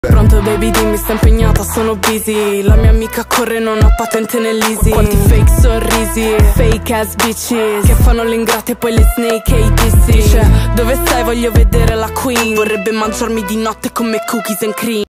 Pronto baby dimmi, sto impegnata, sono busy. La mia amica corre, non ha patente nell'easy. Quanti fake sorrisi, fake ass bitches che fanno le ingrate e poi le snake e i dissi. Dice, dove stai? Voglio vedere la queen. Vorrebbe mangiarmi di notte come cookies and cream.